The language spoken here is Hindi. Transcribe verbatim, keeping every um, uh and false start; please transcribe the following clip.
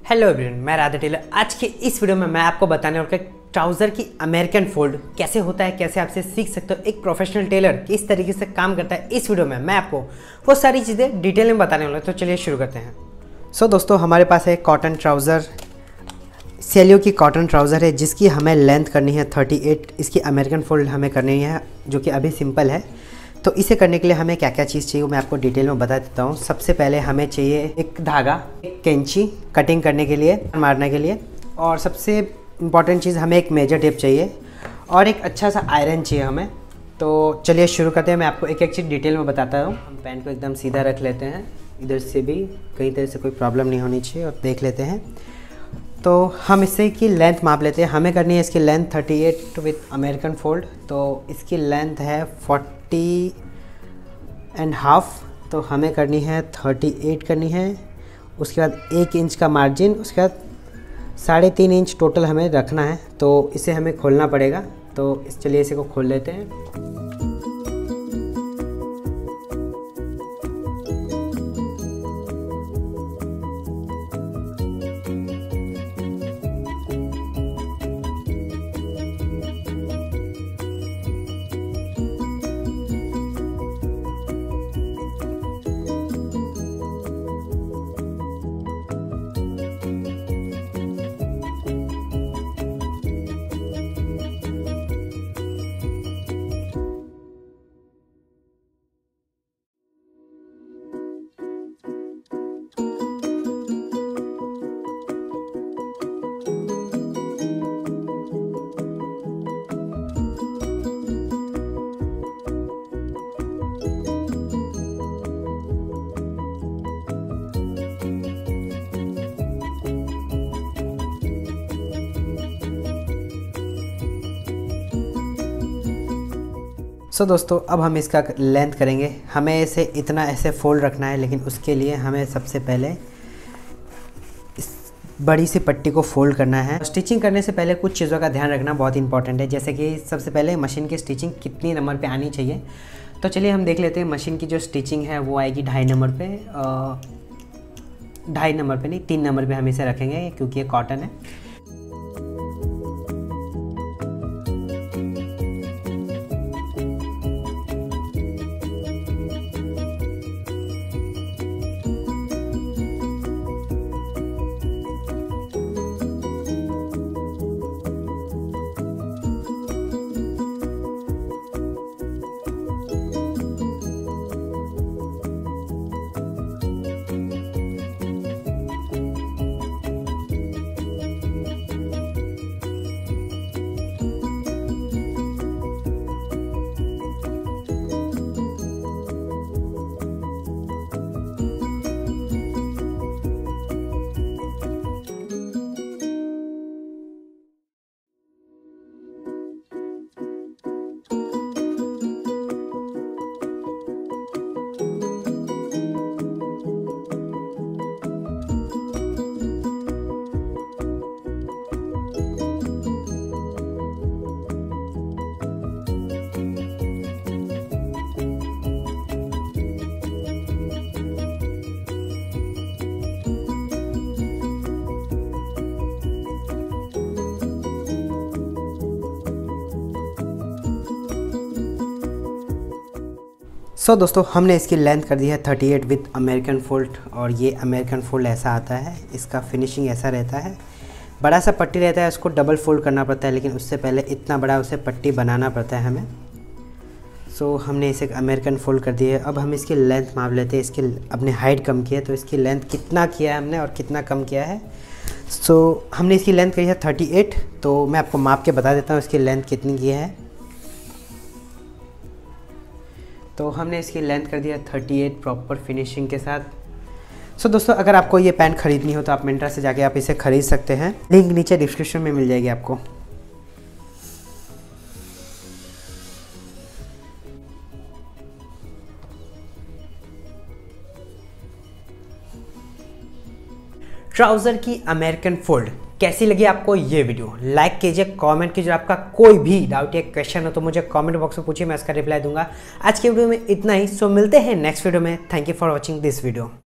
हेलो एवरीवन, मैं राधे टेलर। आज के इस वीडियो में मैं आपको बताने वाला हूं ट्राउज़र की अमेरिकन फोल्ड कैसे होता है, कैसे आपसे सीख सकते हो। एक प्रोफेशनल टेलर किस तरीके से काम करता है, इस वीडियो में मैं आपको वो सारी चीज़ें डिटेल में बताने वाला हूं। तो चलिए शुरू करते हैं। सो so, दोस्तों हमारे पास है कॉटन ट्राउज़र, सेलियो की कॉटन ट्राउज़र है जिसकी हमें लेंथ करनी है अड़तीस। इसकी अमेरिकन फोल्ड हमें करनी है जो कि अभी सिंपल है। तो इसे करने के लिए हमें क्या क्या चीज़ चाहिए मैं आपको डिटेल में बता देता हूँ। सबसे पहले हमें चाहिए एक धागा, एक कैंची कटिंग करने के लिए, मारने के लिए, और सबसे इम्पॉर्टेंट चीज़ हमें एक मेजर टेप चाहिए और एक अच्छा सा आयरन चाहिए हमें। तो चलिए शुरू करते हैं। मैं आपको एक एक चीज़ डिटेल में बताता हूँ। हम पेन को एकदम सीधा रख लेते हैं, इधर से भी कहीं तरह से कोई प्रॉब्लम नहीं होनी चाहिए, और देख लेते हैं। तो हम इससे की लेंथ माप लेते हैं। हमें करनी है इसकी लेंथ अड़तीस विथ अमेरिकन फोल्ड। तो इसकी लेंथ है फोर्टी एंड हाफ, तो हमें करनी है अड़तीस करनी है। उसके बाद एक इंच का मार्जिन, उसके बाद साढ़े तीन इंच टोटल हमें रखना है। तो इसे हमें खोलना पड़ेगा। तो इस चलिए इसे को खोल लेते हैं। सो so, दोस्तों अब हम इसका लेंथ करेंगे। हमें इसे इतना ऐसे फोल्ड रखना है, लेकिन उसके लिए हमें सबसे पहले इस बड़ी सी पट्टी को फोल्ड करना है। स्टिचिंग करने से पहले कुछ चीज़ों का ध्यान रखना बहुत इंपॉर्टेंट है, जैसे कि सबसे पहले मशीन की स्टिचिंग कितनी नंबर पे आनी चाहिए। तो चलिए हम देख लेते हैं। मशीन की जो स्टिचिंग है वो आएगी ढाई नंबर पे, ढाई नंबर पे नहीं, तीन नंबर पे हम इसे रखेंगे क्योंकि ये कॉटन है। सो so, दोस्तों हमने इसकी लेंथ कर दी है अड़तीस विथ अमेरिकन फोल्ड, और ये अमेरिकन फोल्ड ऐसा आता है। इसका फिनिशिंग ऐसा रहता है, बड़ा सा पट्टी रहता है, उसको डबल फोल्ड करना पड़ता है, लेकिन उससे पहले इतना बड़ा उसे पट्टी बनाना पड़ता है हमें। सो so, हमने इसे अमेरिकन फोल्ड कर दी है। अब हम इसकी लेंथ माप लेते हैं। इसकी अपने हाइट कम की है, तो इसकी लेंथ कितना किया है हमने और कितना कम किया है। सो so, हमने इसकी लेंथ करी है अड़तीस, तो मैं आपको माप के बता देता हूँ इसकी लेंथ कितनी की है। तो हमने इसकी लेंथ कर दिया अड़तीस प्रॉपर फिनिशिंग के साथ। सो so, दोस्तों अगर आपको ये पैंट ख़रीदनी हो तो आप मिंत्रा से जाके आप इसे ख़रीद सकते हैं। लिंक नीचे डिस्क्रिप्शन में मिल जाएगी आपको। ट्राउज़र की अमेरिकन फोल्ड कैसी लगी आपको ये वीडियो, लाइक कीजिए, कमेंट कीजिए। आपका कोई भी डाउट या क्वेश्चन हो तो मुझे कमेंट बॉक्स में पूछिए, मैं इसका रिप्लाई दूंगा। आज की वीडियो में इतना ही। सो मिलते हैं नेक्स्ट वीडियो में। Thank you for watching this video.